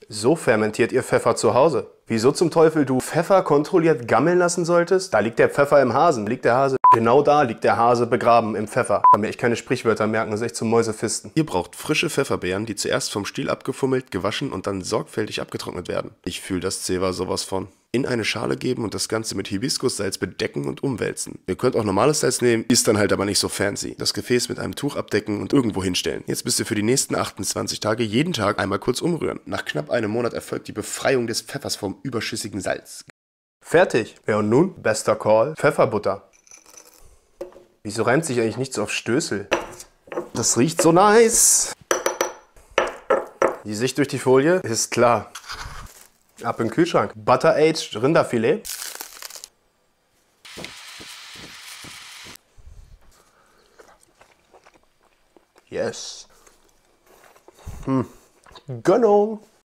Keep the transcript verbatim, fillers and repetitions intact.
So fermentiert ihr Pfeffer zu Hause. Wieso zum Teufel du Pfeffer kontrolliert gammeln lassen solltest? Da liegt der Pfeffer im Hasen. Liegt der Hase? Genau da liegt der Hase begraben im Pfeffer. Kann mir echt keine Sprichwörter merken, das ist echt zum Mäusefisten. Ihr braucht frische Pfefferbeeren, die zuerst vom Stiel abgefummelt, gewaschen und dann sorgfältig abgetrocknet werden. Ich fühle das Zewa sowas von. In eine Schale geben und das Ganze mit Hibiskussalz bedecken und umwälzen. Ihr könnt auch normales Salz nehmen, ist dann halt aber nicht so fancy. Das Gefäß mit einem Tuch abdecken und irgendwo hinstellen. Jetzt müsst ihr für die nächsten achtundzwanzig Tage jeden Tag einmal kurz umrühren. Nach knapp einem Monat erfolgt die Befreiung des Pfeffers vom überschüssigen Salz. Fertig. Ja und nun? Bester Call. Pfefferbutter. Wieso reimt sich eigentlich nichts auf Stößel? Das riecht so nice. Die Sicht durch die Folie ist klar. Ab in den Kühlschrank. Butter-aged Rinderfilet. Yes. Hm. Gönnung.